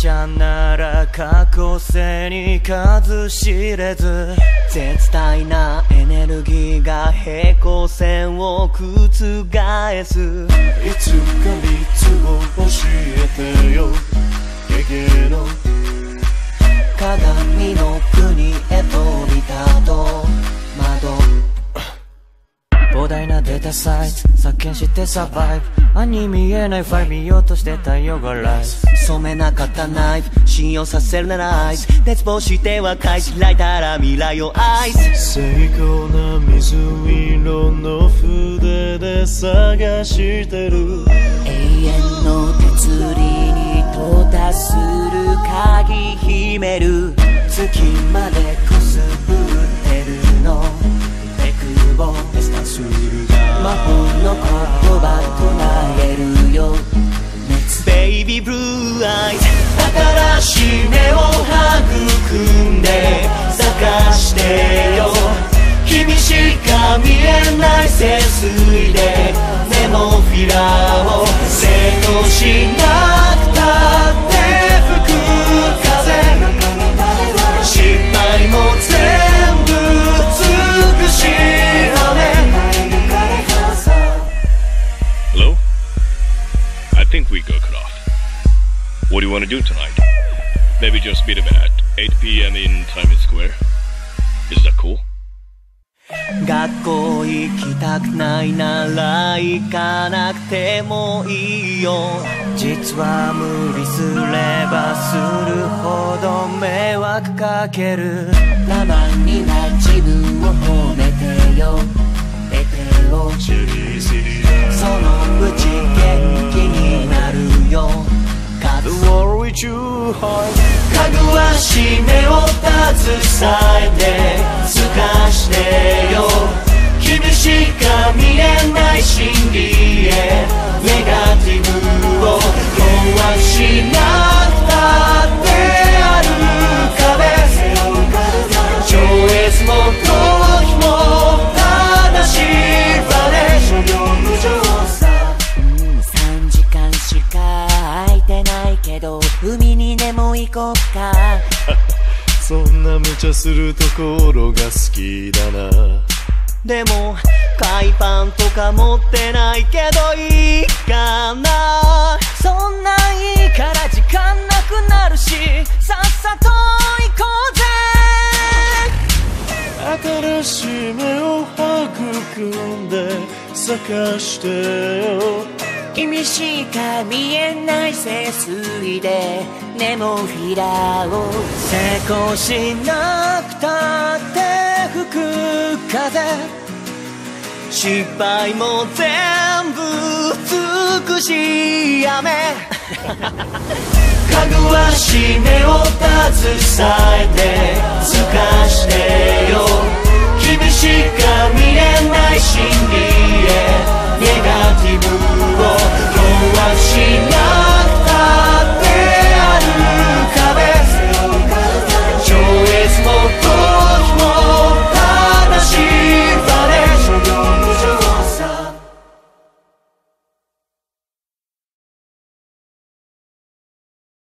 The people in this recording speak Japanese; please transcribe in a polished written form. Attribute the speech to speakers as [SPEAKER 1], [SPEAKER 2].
[SPEAKER 1] 者なら過去性に数知れず、絶対なエネルギーが平行線を覆す。いつか3つを教えてよ、ゲゲの鏡の国へ飛び立とう。窓膨大なデータサイズ削減してサバイブ。暗に見えないファイル見ようとして太陽がライズ。染めなかったナイフ信用させるならアイス。絶望しては開いたら未来を愛す。精巧な水色の筆で探してる。
[SPEAKER 2] 永遠の鉄理に到達する鍵秘める。
[SPEAKER 1] 月までくすぶってるのエクボエスタするが
[SPEAKER 2] 魔法の言葉唱えるよ。
[SPEAKER 1] ベイビーブルーアイズ。新しい根を育んで探してよ。君しか見えない聖水でネモフィラを成功しなくたって吹く風。失敗も全部尽くし雨。
[SPEAKER 3] Hello? I think we got cut off. What do you want to do tonight? Maybe just meet him at 8 p.m. in Times Square? Is that cool?
[SPEAKER 1] 学校行きたくないなら行かなくてもいいよ。実は無理すればするほど迷惑かける。
[SPEAKER 2] たまには自分を褒めてよ、得てよ。
[SPEAKER 1] そのうち元気になるよ。
[SPEAKER 3] The war with you heart.
[SPEAKER 1] かぐわしめを携えて透かしてよ。君しか見えない真理へネガティブを壊しなくたってある壁。超越も逃避も正しい場で
[SPEAKER 2] 3時間しか空いてないけど海にでも行こっか。
[SPEAKER 3] そんな無茶するところが好きだな。
[SPEAKER 1] でも海パンとか持ってないけどいいかな。
[SPEAKER 2] そんなんいいから時間なくなるし、さっさと行こうぜ。
[SPEAKER 3] 新しい芽を育んで咲かしてよ。
[SPEAKER 2] 君しか見えない聖水でネモフィラを
[SPEAKER 1] 成功しなくたって吹く風。失敗も全部尽くし雨。かぐわしめを携えて透かしてよ。君しか見えない真理へ